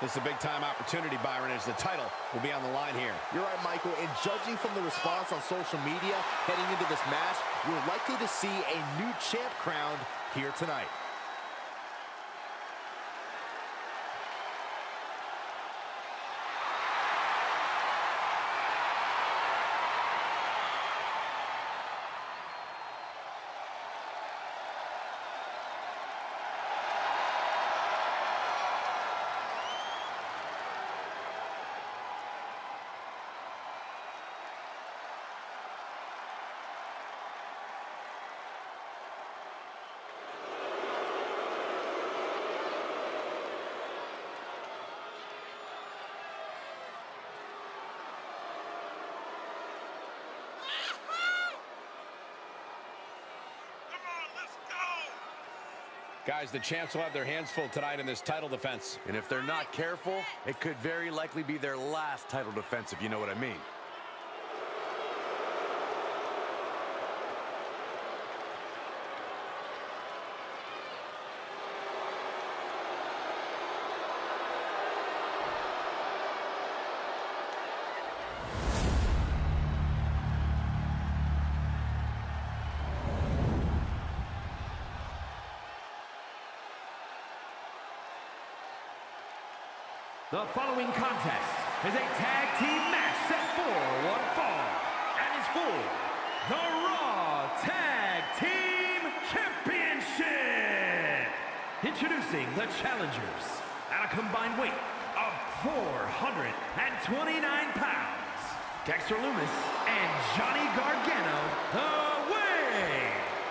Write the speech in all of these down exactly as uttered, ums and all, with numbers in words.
This is a big-time opportunity, Byron, as the title will be on the line here. You're right, Michael. And judging from the response on social media heading into this match, you're likely to see a new champ crowned here tonight. Guys, the champs will have their hands full tonight in this title defense. And if they're not careful, it could very likely be their last title defense, if you know what I mean. The following contest is a tag team match set for one fall and is for the Raw Tag Team Championship. Introducing the challengers at a combined weight of four hundred twenty-nine pounds, Dexter Lumis and Johnny Gargano away.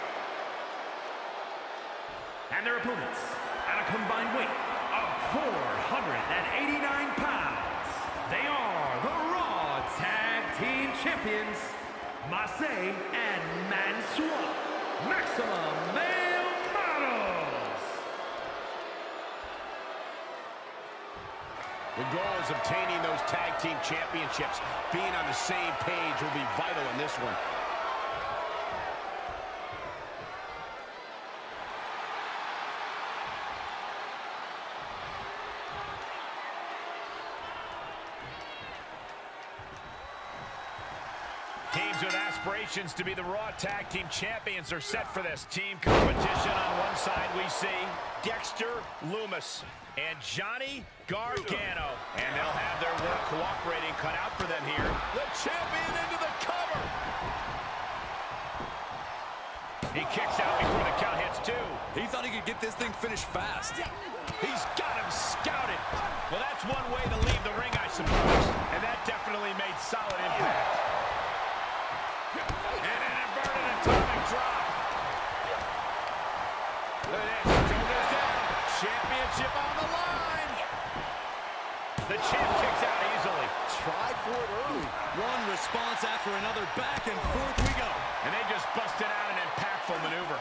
And their opponents at a combined weight of four hundred eighty-nine pounds. They are the Raw Tag Team Champions, Marseille and Mansoor, Maximum Male Models. The goal is obtaining those tag team championships. Being on the same page will be vital in this one. Teams with aspirations to be the Raw Tag Team Champions are set for this. Team competition on one side we see Dexter Lumis and Johnny Gargano. And they'll have their work cooperating cut out for them here. The champion into the cover. He kicks out before the count hits two. He thought he could get this thing finished fast. He's got him scouted. Well, that's one way to leave the ring, I suppose. And that definitely made solid impact. And an inverted atomic drop. Look at this. Shoulders down. Championship on the line. The champ kicks out easily. Tried for it early. One response after another. Back and forth we go. And they just busted out an impactful maneuver.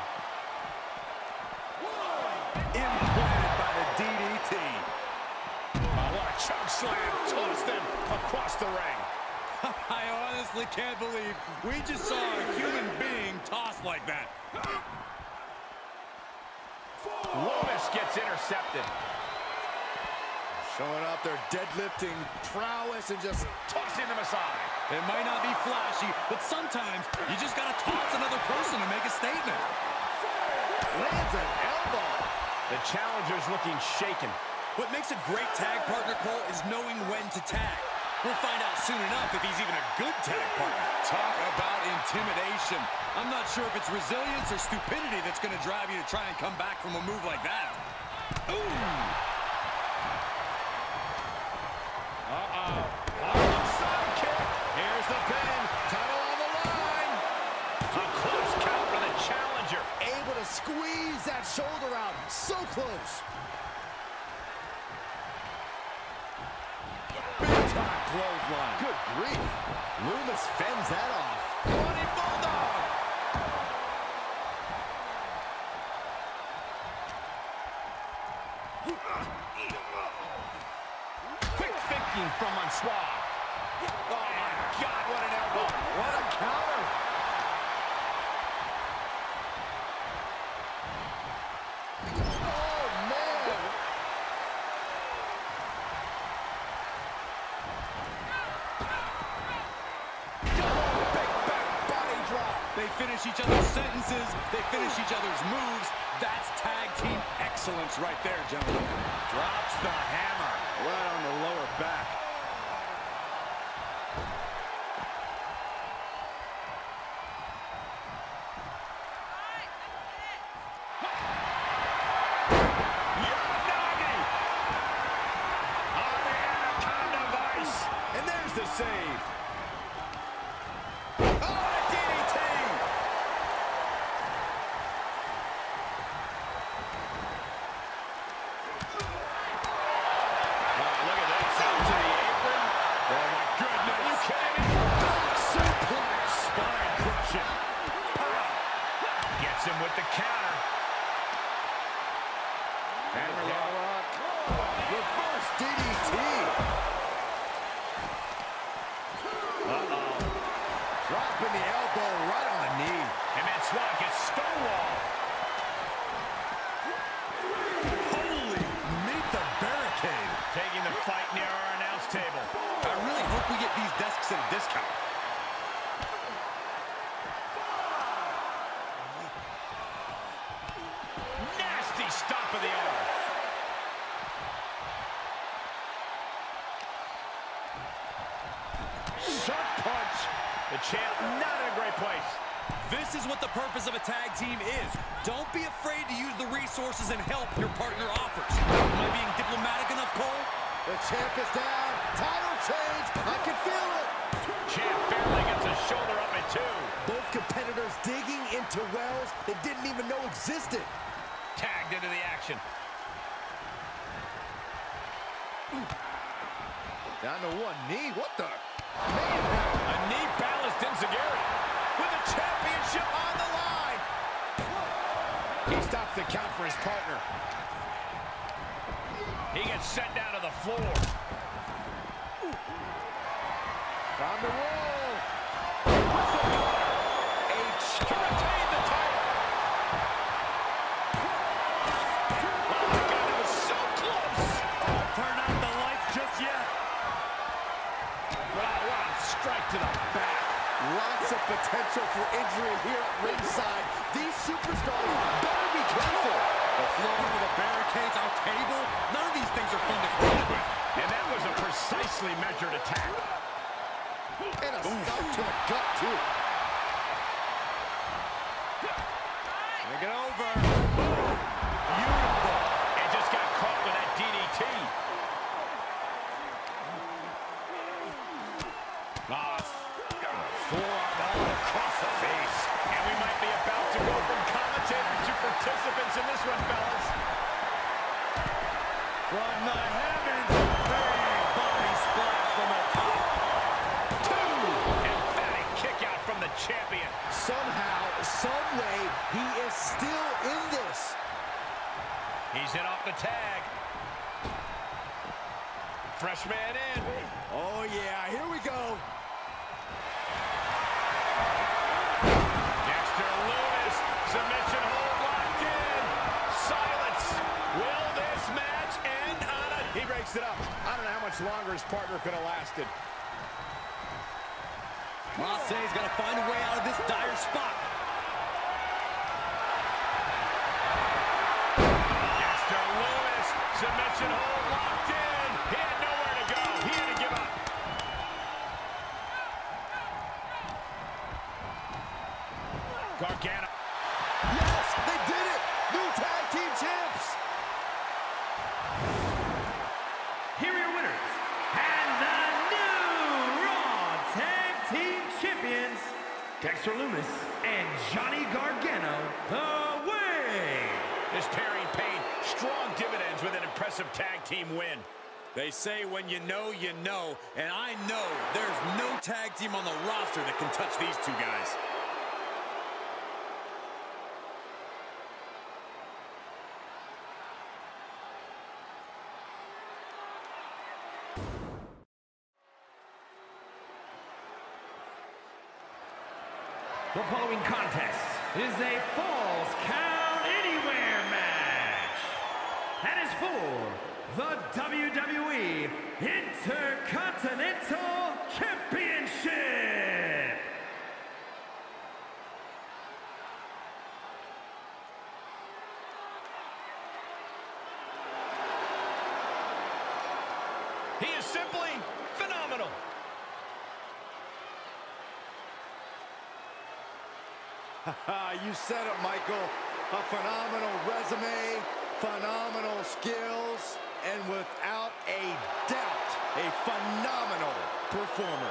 Implanted by the D D T. Oh, what a choke slam. Tossed them across the ring. I honestly can't believe we just saw a human being tossed like that. Lumis gets intercepted. Showing up their deadlifting prowess and just Tossing them aside. It might not be flashy, but sometimes you just got to toss another person to make a statement. lands an elbow. The challenger's looking shaken. What makes a great tag partner, Cole, is knowing when to tag. We'll find out soon enough if he's even a good tag partner. Talk about intimidation. I'm not sure if it's resilience or stupidity that's going to drive you to try and come back from a move like that. Ooh! Uh-oh. Harlem sidekick. Here's the pin. Title on the line. A close count for the challenger. Able to squeeze that shoulder out. So close. Clothesline. Good grief. Lumis fends that off. Bloody Bulldog. Quick thinking from Mansoor. Oh, my God, what an elbow. What a counter. Oh, man. finish each other's sentences. They finish each other's moves. That's tag team excellence right there, gentlemen. Drops the hammer right on the lower back. The save. Oh, D D T! Oh, look at that. Out to the apron. Oh, my goodness. You kidding me? Suplex. Spine crushing. Gets him with the counter. Hammerlock. Reverse D D T. Uh-oh. Dropping the elbow right on the knee. And Mansoor gets stonewalled. Holy, meet the barricade. Taking the fight near our announce table. I really hope we get these desks at a discount. Nasty stomp of the arm. Sharp punch. The champ not in a great place. This is what the purpose of a tag team is. Don't be afraid to use the resources and help your partner offers. Am I being diplomatic enough, Cole? The champ is down. Title change. I can feel it. Champ barely gets a shoulder up at two. Both competitors digging into wells they didn't even know existed. Tagged into the action. Down to one knee. What the? A knee balanced Enziguri with the championship on the line. He stops the count for his partner. He gets sent down to the floor. Time to roll. H to retain the title. Oh my God, it was so close. Don't turn out the lights just yet. Wow, what a strike to the back. Lots of potential for injury here at ringside. These superstars better be careful. The floor with the barricades, our table. None of these things are fun to play with. And that was a precisely measured attack. And a stomp to the gut, too. Make it over. Beautiful. And just got caught with that D D T. Ah, forearm all across the face. And we might be about to go from commentators to participants in this one, fellas. From the heavens, big body splash from the top. Two. Emphatic kick out from the champion. Somehow, some way, he is still in this. He's in off the tag. Fresh man in. Oh, yeah, here we go. Dexter Lumis, submission hold locked in. Silence. Will this match end on a... He breaks it up. I don't know how much longer his partner could have lasted. Marseille's got to find a way out of this dire spot. Dexter Lumis, submission hold locked in. He had nowhere to go. He had to give up. Gargano. Yes, they did it. New tag team champs. Here are your winners, and the new Raw Tag Team Champions, Dexter Lumis and Johnny Gargano, the way. This pairing paid strong dividends with an impressive tag team win. They say when you know, you know. And I know there's no tag team on the roster that can touch these two guys. The following contest is a Falls Count Anywhere match. That is for the W W E Intercontinental Championship. He is simply phenomenal. You said it, Michael. A phenomenal resume, phenomenal skills, and without a doubt, a phenomenal performer.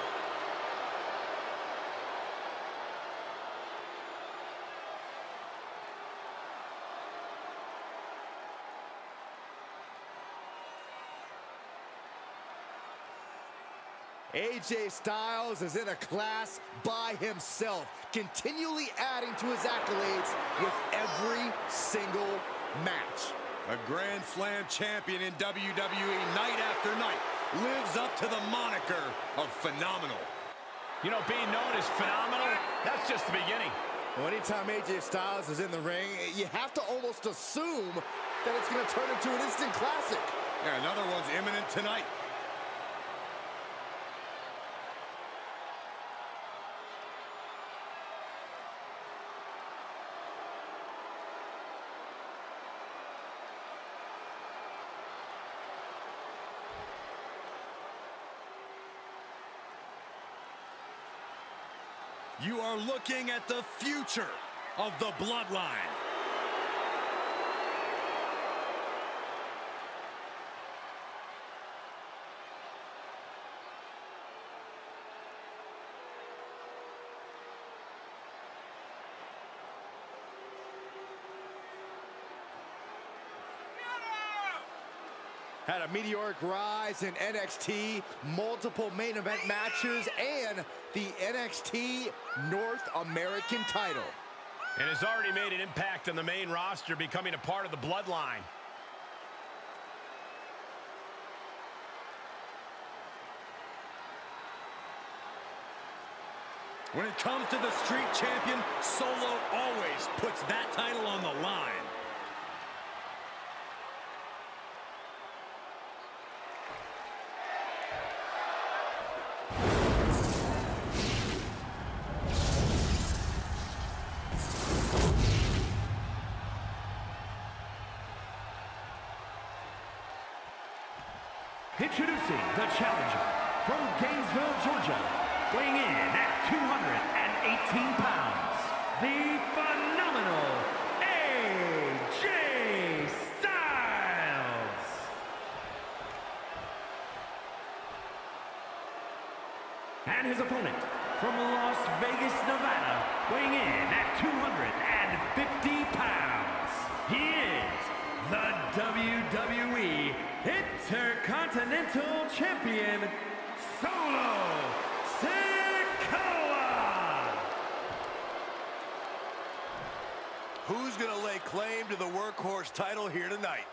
A J Styles is in a class by himself, continually adding to his accolades with every single match. A Grand Slam champion in W W E night after night lives up to the moniker of phenomenal. You know, being known as phenomenal, that's just the beginning. Well, anytime A J Styles is in the ring, you have to almost assume that it's going to turn into an instant classic. Yeah, another one's imminent tonight. You are looking at the future of the Bloodline. Had a meteoric rise in N X T, multiple main event matches, and the N X T North American title. And has already made an impact on the main roster, becoming a part of the Bloodline. When it comes to the Street Champion, Solo always puts that title on the line. Introducing the challenger from Gainesville, Georgia, weighing in at two hundred eighteen pounds, the phenomenal A J Styles. And his opponent from Las Vegas, Nevada, weighing in at two hundred fifty pounds, he is the W W E Intercontinental Champion, Solo Sikoa. Who's going to lay claim to the workhorse title here tonight?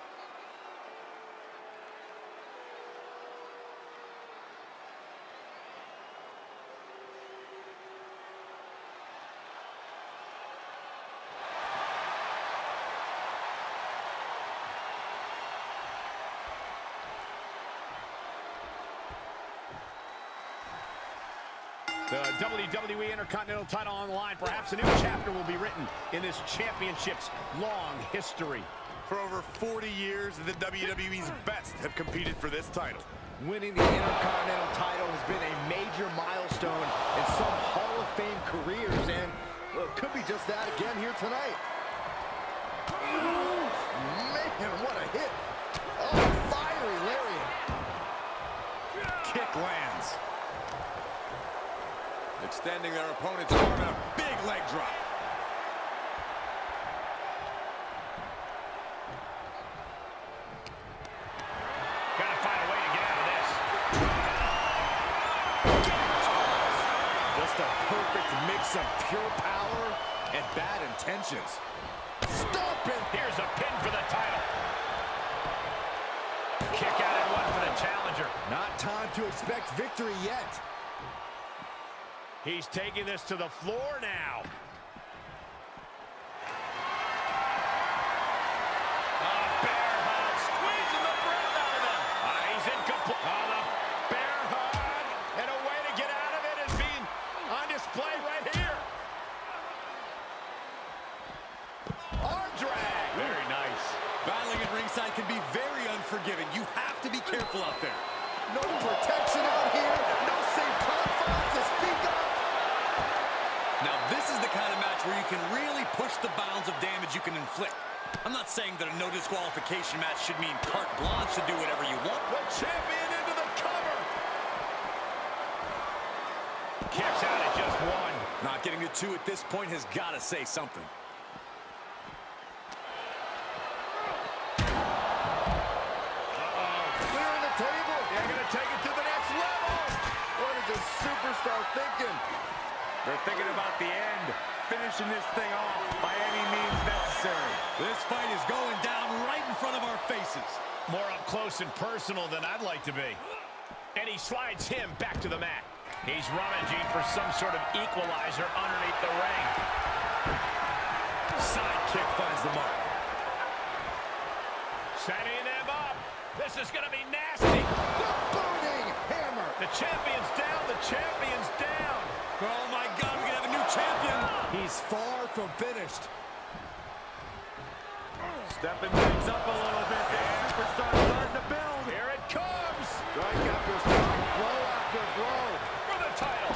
The W W E Intercontinental title on the line. Perhaps a new chapter will be written in this championship's long history. For over forty years, the W W E's best have competed for this title. Winning the Intercontinental title has been a major milestone in some Hall of Fame careers, and well, it could be just that again here tonight. Oh, man, what a hit. Oh, fiery lariat. Kick lands. Extending their opponent's arm and a big leg drop. Gotta find a way to get out of this. Just a perfect mix of pure power and bad intentions. Stomping. Here's a pin for the title. Kick out at one for the challenger. Not time to expect victory yet. He's taking this to the floor now. Oh, bear hug, squeezing the breath out of him. Ah, he's incomplete. Oh, the bear hug, and a way to get out of it is being on display right here. Arm drag. Very nice. Battling at ringside can be very unforgiving. You have to be careful out there. No protection out here. No safe confines to speak of. Now, this is the kind of match where you can really push the bounds of damage you can inflict. I'm not saying that a no disqualification match should mean carte blanche to do whatever you want. The champion into the cover. Kicks out at just one. Not getting to two at this point has got to say something. Uh-oh. Clearing the table. They're going to take it to the next level. What is this superstar thinking? They're thinking about the end, finishing this thing off by any means necessary. This fight is going down right in front of our faces. More up close and personal than I'd like to be. And he slides him back to the mat. He's rummaging for some sort of equalizer underneath the ring. Side kick finds the mark. Setting them up. This is going to be nasty. The burning hammer. The champion's down. The champion's down. Oh, my God, we can have a new champion. He's far from finished. Stepping things up a little bit. This superstar starting to build. Here it comes. Strike after strike, blow after blow. For the title.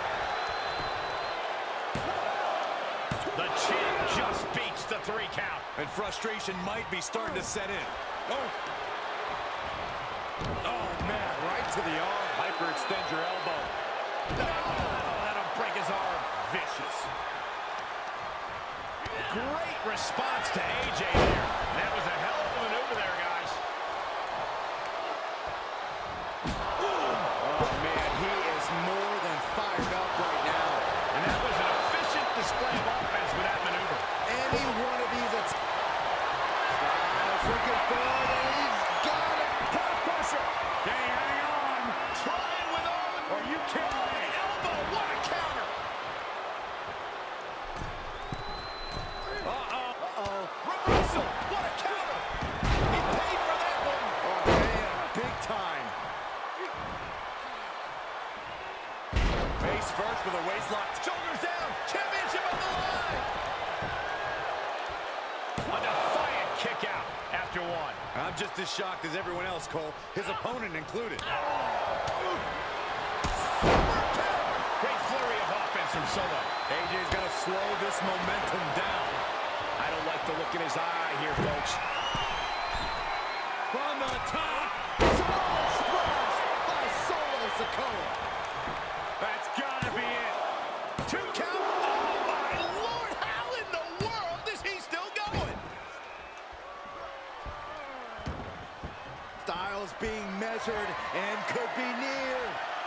The champ just beats the three count. And frustration might be starting to set in. Oh. Oh, man, right to the arm. Hyperextend your elbow. Oh, that'll break his arm. Vicious. Great response to A J there. That was a hell of a maneuver there, guys. Oh, man, he is more than fired up right now. And that was an efficient display of offense with that maneuver. Any one of these attacks. Styles looking forward, and he's got it. Put pressure. Hey, hang on. Trying with all the... Are you kidding me? Elbow, what a counter. Uh-oh. Uh-oh. Reversal, what a counter. He paid for that one. Oh, man, big time. Face first with a waist lock. Shoulders down, championship on the line. A defiant kick out after one. I'm just as shocked as everyone else, Cole, his opponent included. Great flurry of offense from Solo. A J's got to slow this momentum down. I don't like the look in his eye here, folks. From the top. Solo splash by Solo Sikoa. That's got to be it. Two count. Oh, my Lord. How in the world is he still going? Styles being measured and could be near.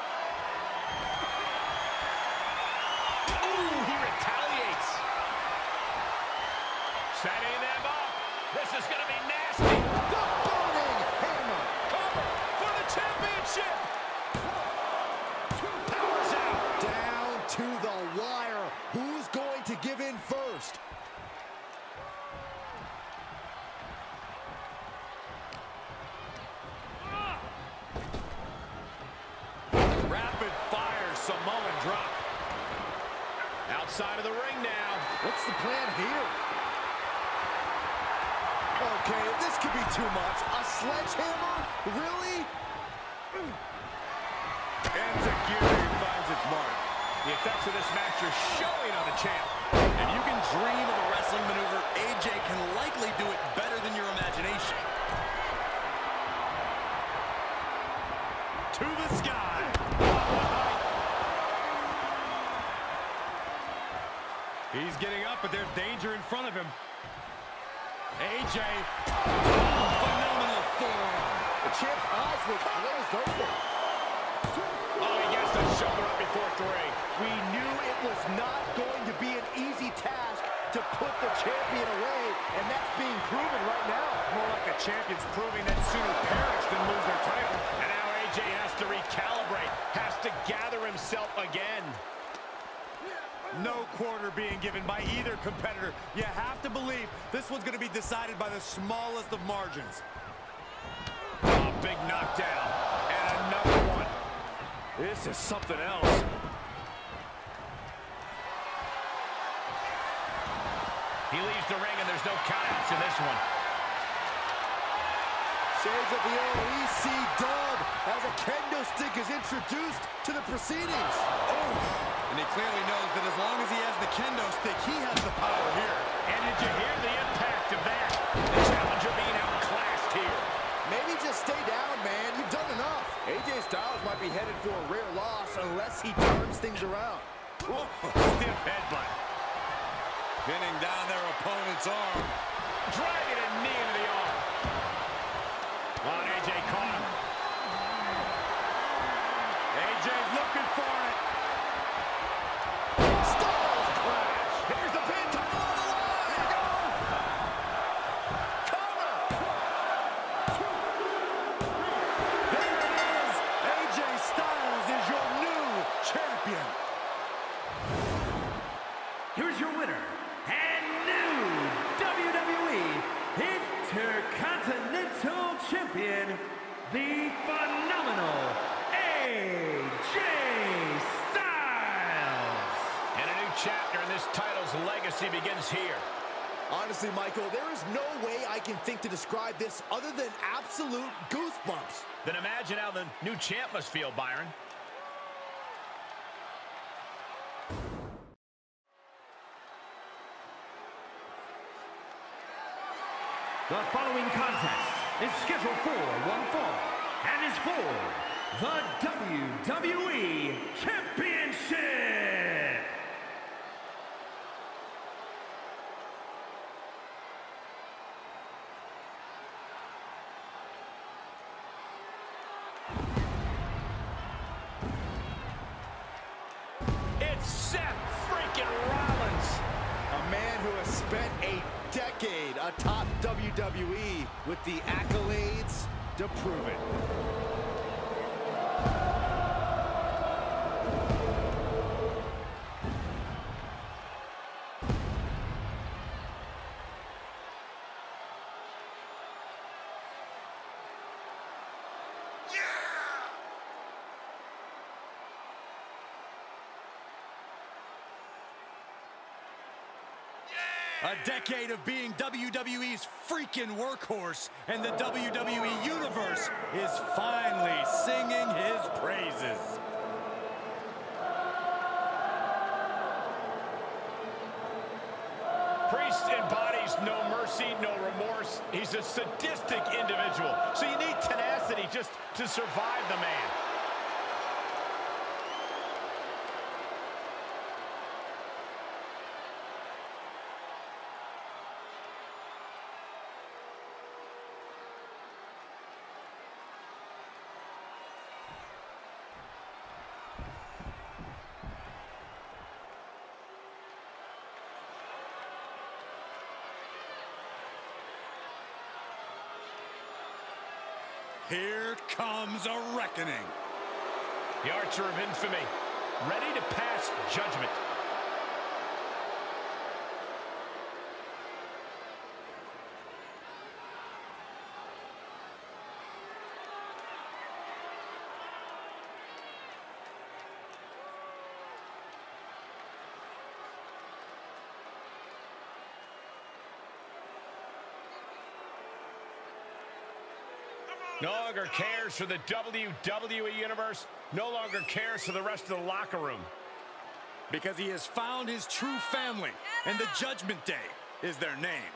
Ooh, he retaliates. Setting them up. This is going to be nasty. The burning hammer. Cover for the championship. Powers out. Down to the wire. Who's going to give in first? Rapid fire Samoan drop. Outside of the ring now. What's the plan here? Okay, this could be too much. A sledgehammer? Really? Enzuigiri finds its mark. The effects of this match are showing on the champ. If you can dream of a wrestling maneuver, A J can likely do it better than your imagination. To the sky. He's getting up, but there's danger in front of him. A J. Phenomenal forearm. The champ's eyes look glazed over. Oh, he gets the shoulder up before three. We knew it was not going to be an easy task to put the champion away, and that's being proven right now. More like the champion's proving that sooner perish than lose their title. And now A J has to recalibrate, has to gather himself again. No quarter being given by either competitor. You have to believe this one's going to be decided by the smallest of margins. Oh, big knockdown. And another one. This is something else. He leaves the ring, and there's no countouts in this one. Shades of the old E C dub. as a kendo stick is introduced to the proceedings. Oh, and he clearly knows that as long as he has the kendo stick, he has the power here. And did you hear the impact of that? The challenger being outclassed here. Maybe just stay down, man. You've done enough. A J Styles might be headed for a rare loss unless he turns things around. Whoa, stiff headbutt. Pinning down their opponent's arm. Driving a knee into the arm. Oh, A J caught him. A J's looking for it. Styles crash. Here's the pin, title on the line. Here we go. Cover. There it is. A J Styles is your new champion. Here's your winner and new W W E Intercontinental Champion, the phenomenal A J Styles. And a new chapter in this title's legacy begins here. Honestly, Michael, there is no way I can think to describe this other than absolute goosebumps. Then imagine how the new champ must feel, Byron. The following contest is scheduled for one fall and is for the W W E Championship. It's Seth freaking Rollins. A man who has spent a decade atop W W E with the accolades to prove it. A decade of being W W E's freaking workhorse, and the W W E Universe is finally singing his praises. Priest embodies no mercy, no remorse. He's a sadistic individual. So you need tenacity just to survive the man. Here comes a reckoning. The Archer of Infamy, ready to pass judgment. No longer cares for the W W E Universe, no longer cares for the rest of the locker room. Because he has found his true family, and the Judgment Day is their name.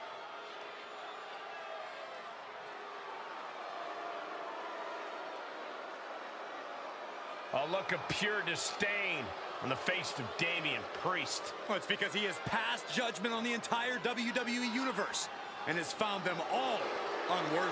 A look of pure disdain on the face of Damian Priest. Well, it's because he has passed judgment on the entire W W E Universe and has found them all unworthy.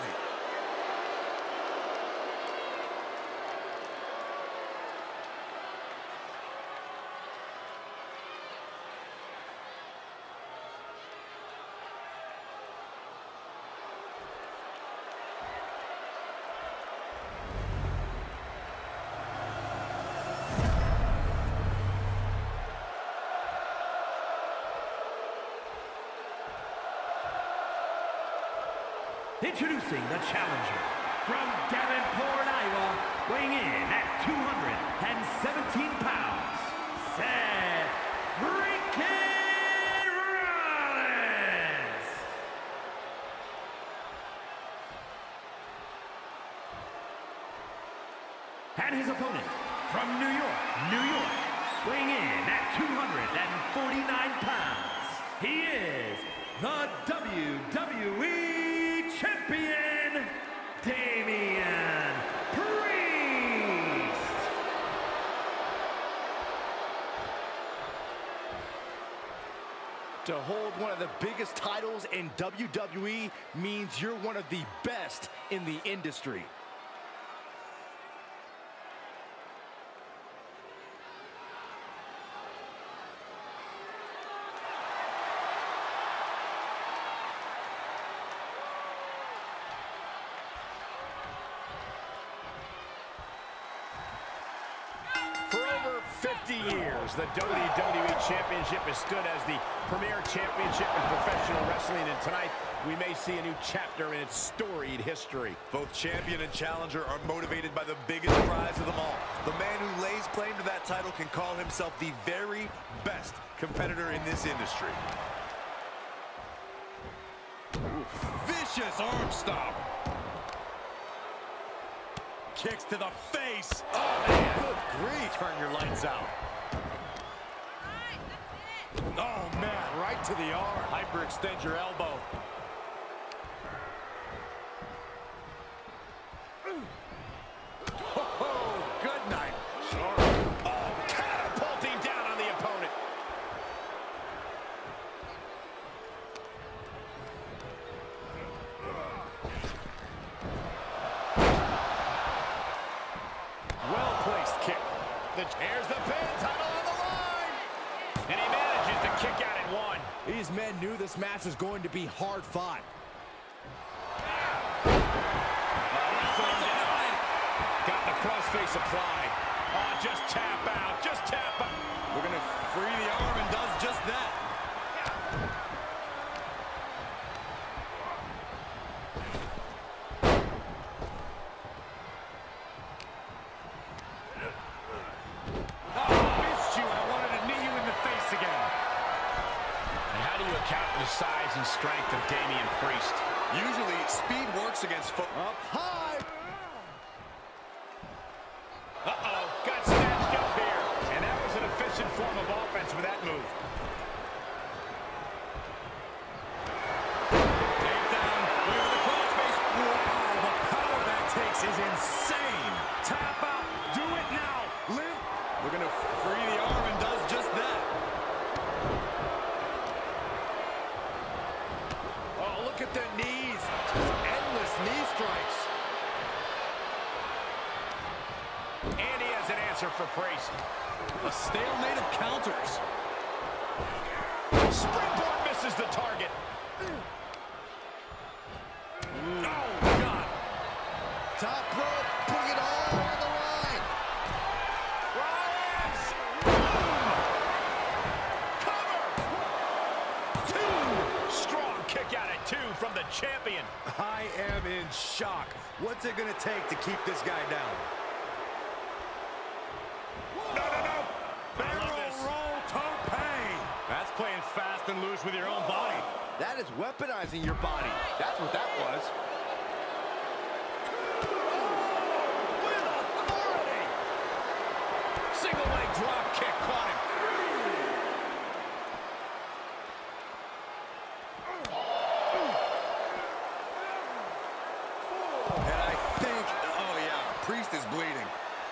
Introducing the challenger from Davenport, Iowa, weighing in at two hundred seventeen pounds, Seth freaking Rollins. And his opponent, from New York, New York, weighing in at two hundred forty-nine pounds, he is the W W E Champion, Damian Priest. To hold one of the biggest titles in W W E means you're one of the best in the industry. For over fifty years, the W W E Championship has stood as the premier championship in professional wrestling, and tonight we may see a new chapter in its storied history. Both champion and challenger are motivated by the biggest prize of them all. The man who lays claim to that title can call himself the very best competitor in this industry. Ooh, vicious arm stomp. Kicks to the face. Oh, man. Good grief. Turn your lights out. Oh, man, right to the arm. Hyperextend your elbow. Oh, good night. Sure. Oh, catapulting down on the opponent. Well-placed kick. The, here's the pin, title on the line. And he manages to kick out at one. These men knew this match was going to be hard fought. Got the crossface applied. Oh, just tap out. Just tap out. We're going to free the arm and does just that. Oh, missed you. I wanted to knee you in the face again. And how do you account for the size and strength of Damian Priest? Usually, speed works against foot. Up high. Uh-oh, got snatched up here. And that was an efficient form of offense with that move. Take down. Look at the crossface. Wow, the power that takes is insane. Tap out. Do it now. Live. We're going to free the arm and does just that. Oh, look at the knees. Just endless knee strikes. And he has an answer for Priest. A stalemate of counters. Springboard misses the target. Oh, God. Top rope, bring it all on the line. Rollins! Cover! Two! Strong kick out at two from the champion. I am in shock. What's it going to take to keep this guy down? No, no, no! Barrel roll tope. That's playing fast and loose with your own body. That is weaponizing your body. That's what that was. With authority! Single leg drop kick caught him. And I think, oh yeah, Priest is bleeding.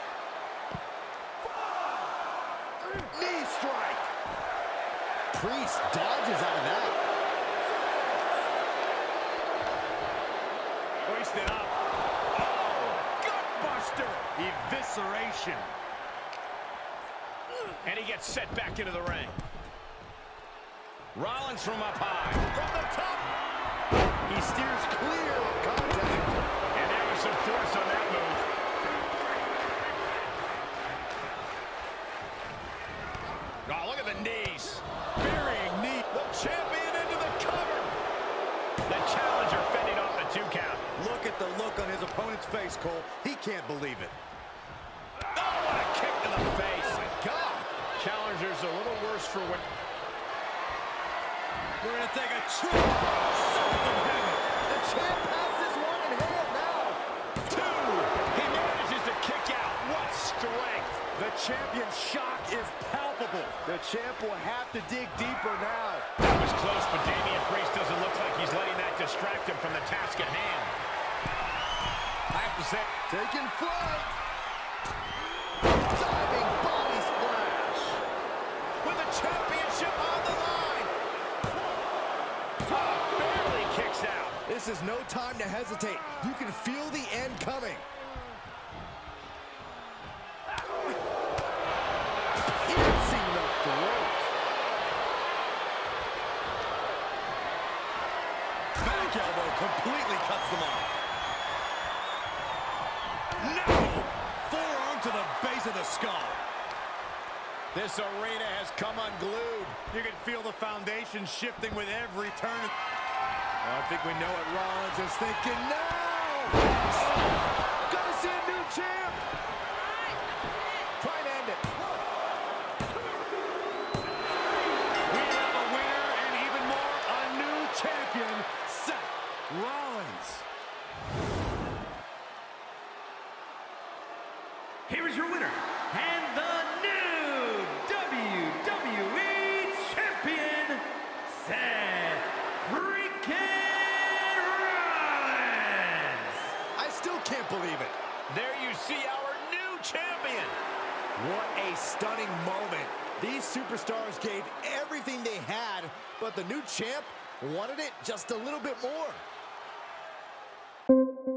Knee strike. Priest dodges out of that. Hoisted up. Oh, gutbuster. Evisceration. And he gets set back into the ring. Rollins from up high. From the top. He steers clear of contact. And there was some force on that move. Oh, look at the knees. Burying knee. The champion into the cover. The challenger fending off the two count. Look at the look on his opponent's face, Cole. He can't believe it. Oh, what a kick to the face. Oh, my God. Challenger's a little worse for what... We're going to take a trip. The champ has this one in hand now. Two. He manages to kick out. What champ will have to dig deeper now. That was close, but Damian Priest doesn't look like he's letting that distract him from the task at hand. I have to say, taking flight. Diving body splash. With the championship on the line. Oh, barely kicks out. This is no time to hesitate. You can feel the end coming. Piercing the throat. Back elbow completely cuts them off. No! Forearm to the base of the skull. This arena has come unglued. You can feel the foundation shifting with every turn. I think we know what Rollins is thinking now. Gonna see a new champ. Try and end it. We have a winner and even more, a new champion, Seth Rollins. Here is your winner, and the new W W E Champion, Seth freaking Rollins! I still can't believe it. There you see our new champion. What a stunning moment. These superstars gave everything they had, but the new champ wanted it just a little bit more.